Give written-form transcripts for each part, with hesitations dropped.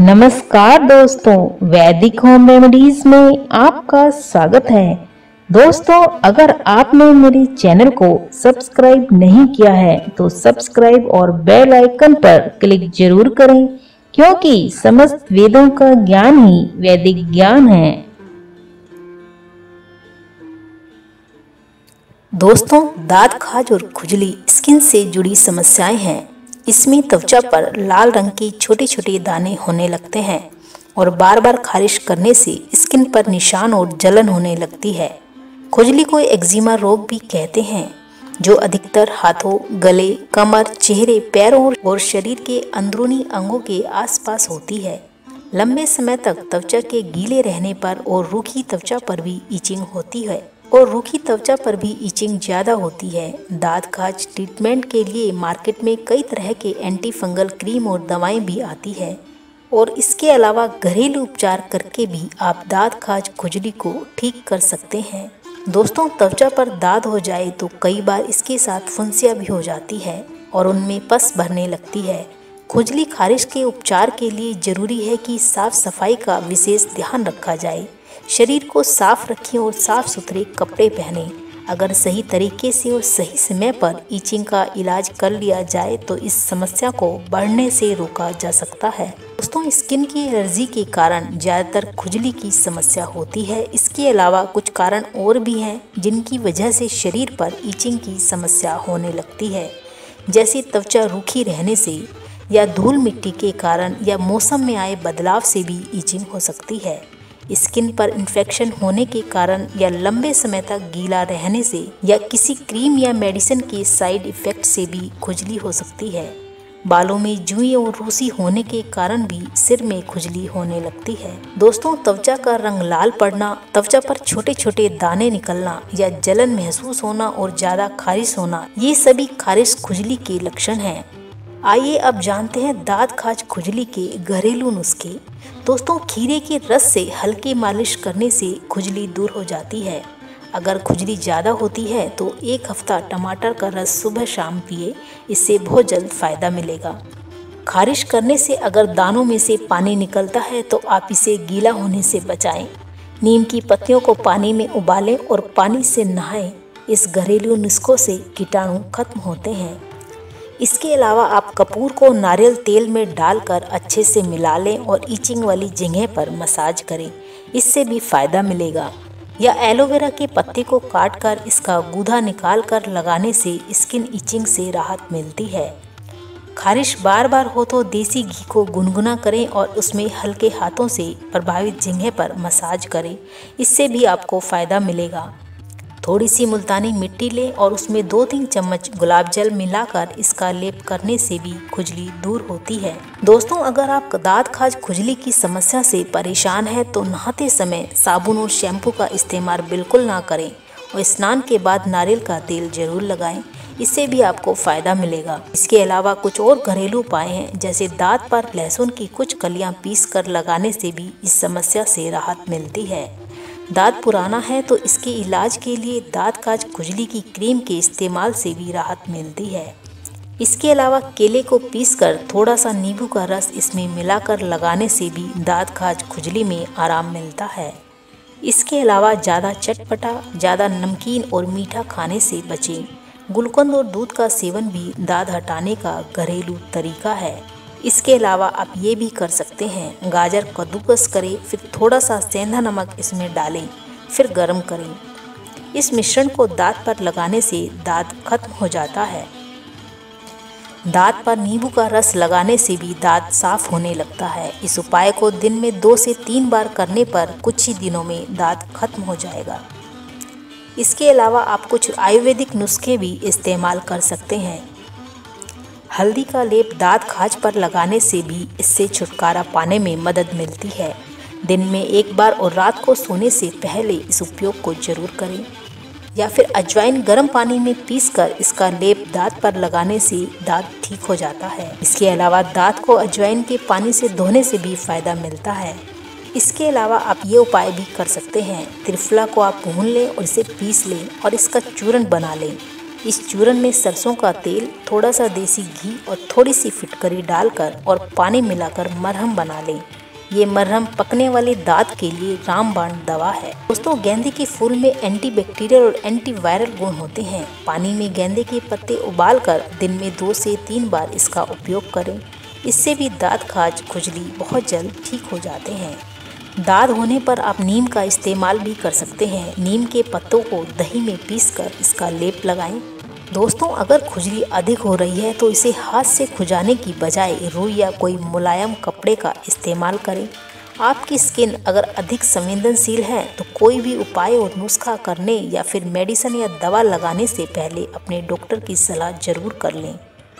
नमस्कार दोस्तों, वैदिक होम रेमेडीज में आपका स्वागत है। दोस्तों, अगर आपने मेरे चैनल को सब्सक्राइब नहीं किया है तो सब्सक्राइब और बेल आइकन पर क्लिक जरूर करें, क्योंकि समस्त वेदों का ज्ञान ही वैदिक ज्ञान है। दोस्तों, दांत खाज और खुजली स्किन से जुड़ी समस्याएं हैं। इसमें त्वचा पर लाल रंग के छोटे छोटे दाने होने लगते हैं और बार बार खारिश करने से स्किन पर निशान और जलन होने लगती है। खुजली को एक्जिमा रोग भी कहते हैं, जो अधिकतर हाथों, गले, कमर, चेहरे, पैरों और शरीर के अंदरूनी अंगों के आसपास होती है। लंबे समय तक त्वचा के गीले रहने पर और रूखी त्वचा पर भी इचिंग होती है और रूखी त्वचा पर भी इचिंग ज़्यादा होती है। दांत खाज ट्रीटमेंट के लिए मार्केट में कई तरह के एंटी फंगल क्रीम और दवाएं भी आती है और इसके अलावा घरेलू उपचार करके भी आप दांत खाज खुजली को ठीक कर सकते हैं। दोस्तों, त्वचा पर दाग हो जाए तो कई बार इसके साथ फुंसियाँ भी हो जाती है और उनमें पस भरने लगती है। खुजली खारिश के उपचार के लिए जरूरी है कि साफ सफाई का विशेष ध्यान रखा जाए। शरीर को साफ रखें और साफ सुथरे कपड़े पहनें। अगर सही तरीके से और सही समय पर इचिंग का इलाज कर लिया जाए तो इस समस्या को बढ़ने से रोका जा सकता है। दोस्तों, स्किन की एलर्जी के कारण ज़्यादातर खुजली की समस्या होती है। इसके अलावा कुछ कारण और भी हैं जिनकी वजह से शरीर पर इचिंग की समस्या होने लगती है, जैसे त्वचा रूखी रहने से या धूल मिट्टी के कारण या मौसम में आए बदलाव से भी इचिंग हो सकती है। स्किन पर इन्फेक्शन होने के कारण या लंबे समय तक गीला रहने से या किसी क्रीम या मेडिसिन के साइड इफ़ेक्ट से भी खुजली हो सकती है। बालों में जुएं और रूसी होने के कारण भी सिर में खुजली होने लगती है। दोस्तों, त्वचा का रंग लाल पड़ना, त्वचा पर छोटे छोटे दाने निकलना या जलन महसूस होना और ज़्यादा खारिश होना, ये सभी खारिश खुजली के लक्षण हैं। आइए अब जानते हैं दांत खाज खुजली के घरेलू नुस्खे। दोस्तों, खीरे के रस से हल्की मालिश करने से खुजली दूर हो जाती है। अगर खुजली ज़्यादा होती है तो 1 हफ्ता टमाटर का रस सुबह शाम पिए, इससे बहुत जल्द फ़ायदा मिलेगा। खारिश करने से अगर दानों में से पानी निकलता है तो आप इसे गीला होने से बचाएं। नीम की पत्तियों को पानी में उबालें और पानी से नहाएं। इस घरेलू नुस्खों से कीटाणु खत्म होते हैं। इसके अलावा आप कपूर को नारियल तेल में डालकर अच्छे से मिला लें और इचिंग वाली जगह पर मसाज करें, इससे भी फ़ायदा मिलेगा। या एलोवेरा के पत्ते को काटकर इसका गूदा निकाल कर लगाने से स्किन इचिंग से राहत मिलती है। खारिश बार बार हो तो देसी घी को गुनगुना करें और उसमें हल्के हाथों से प्रभावित जगह पर मसाज करें, इससे भी आपको फ़ायदा मिलेगा। थोड़ी सी मुल्तानी मिट्टी लें और उसमें 2-3 चम्मच गुलाब जल मिलाकर इसका लेप करने से भी खुजली दूर होती है। दोस्तों, अगर आप दांत खाज खुजली की समस्या से परेशान हैं तो नहाते समय साबुन और शैम्पू का इस्तेमाल बिल्कुल ना करें और स्नान के बाद नारियल का तेल जरूर लगाएं, इससे भी आपको फ़ायदा मिलेगा। इसके अलावा कुछ और घरेलू उपाय हैं, जैसे दांत पर लहसुन की कुछ कलियां पीस कर लगाने से भी इस समस्या से राहत मिलती है। दांत पुराना है तो इसके इलाज के लिए दांत खाज खुजली की क्रीम के इस्तेमाल से भी राहत मिलती है। इसके अलावा केले को पीसकर थोड़ा सा नींबू का रस इसमें मिलाकर लगाने से भी दांत खाज खुजली में आराम मिलता है। इसके अलावा ज़्यादा चटपटा, ज़्यादा नमकीन और मीठा खाने से बचें। गुलकंद और दूध का सेवन भी दांत हटाने का घरेलू तरीका है। इसके अलावा आप ये भी कर सकते हैं, गाजर कद्दूकस करें, फिर थोड़ा सा सेंधा नमक इसमें डालें, फिर गर्म करें। इस मिश्रण को दांत पर लगाने से दांत खत्म हो जाता है। दांत पर नींबू का रस लगाने से भी दांत साफ होने लगता है। इस उपाय को दिन में 2 से 3 बार करने पर कुछ ही दिनों में दांत खत्म हो जाएगा। इसके अलावा आप कुछ आयुर्वेदिक नुस्खे भी इस्तेमाल कर सकते हैं। हल्दी का लेप दांत खाज पर लगाने से भी इससे छुटकारा पाने में मदद मिलती है। दिन में 1 बार और रात को सोने से पहले इस उपयोग को जरूर करें। या फिर अजवाइन गर्म पानी में पीसकर इसका लेप दांत पर लगाने से दांत ठीक हो जाता है। इसके अलावा दांत को अजवाइन के पानी से धोने से भी फ़ायदा मिलता है। इसके अलावा आप ये उपाय भी कर सकते हैं, त्रिफला को आप भून लें और इसे पीस लें और इसका चूर्ण बना लें। इस चूरन में सरसों का तेल, थोड़ा सा देसी घी और थोड़ी सी फिटकरी डालकर और पानी मिलाकर मरहम बना लें। ये मरहम पकने वाले दांत के लिए रामबाण दवा है। दोस्तों, गेंदे के फूल में एंटीबैक्टीरियल और एंटीवायरल गुण होते हैं। पानी में गेंदे के पत्ते उबालकर दिन में 2 से 3 बार इसका उपयोग करें। इससे भी दांत खाज, खुजली बहुत जल्द ठीक हो जाते हैं। दाद होने पर आप नीम का इस्तेमाल भी कर सकते हैं। नीम के पत्तों को दही में पीसकर इसका लेप लगाएं। दोस्तों, अगर खुजली अधिक हो रही है तो इसे हाथ से खुजाने की बजाय रुई या कोई मुलायम कपड़े का इस्तेमाल करें। आपकी स्किन अगर अधिक संवेदनशील है तो कोई भी उपाय और नुस्खा करने या फिर मेडिसिन या दवा लगाने से पहले अपने डॉक्टर की सलाह जरूर कर लें।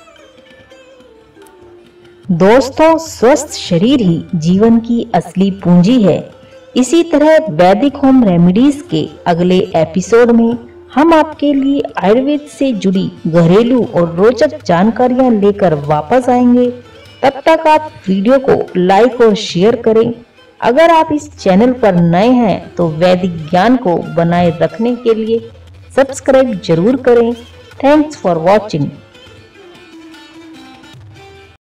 दोस्तों, स्वस्थ शरीर ही जीवन की असली पूंजी है। इसी तरह वैदिक होम रेमेडीज के अगले एपिसोड में हम आपके लिए आयुर्वेद से जुड़ी घरेलू और रोचक जानकारियां लेकर वापस आएंगे। तब तक आप वीडियो को लाइक और शेयर करें। अगर आप इस चैनल पर नए हैं तो वैदिक ज्ञान को बनाए रखने के लिए सब्सक्राइब जरूर करें। Thanks for watching.